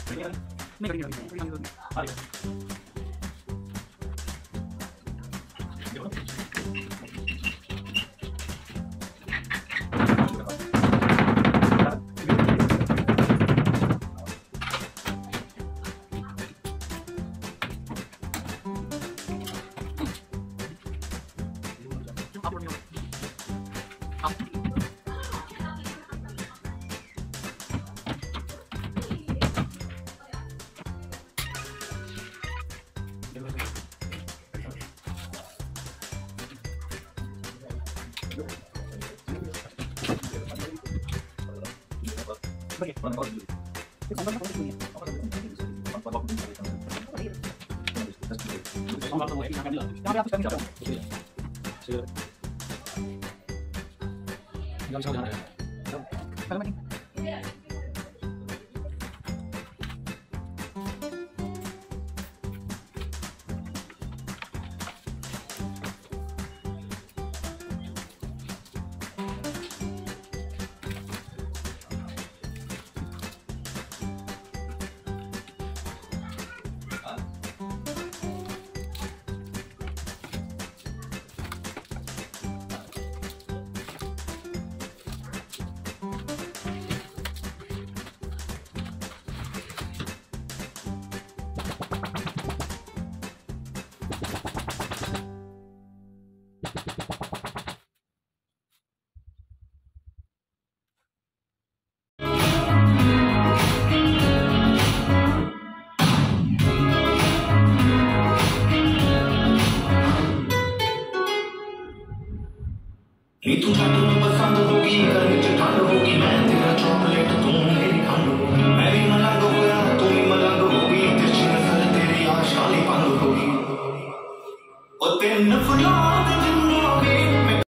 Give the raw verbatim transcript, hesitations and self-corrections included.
तू मैं पसंद होगी घर में ठंड होगी मैं तेरा चॉकलेट तू मेरी खंड होगी मैं भी मलंग होया तू भी मलंग होगी तिरछी नजर तेरी आशाली पंग होगी ओ तेन फुलां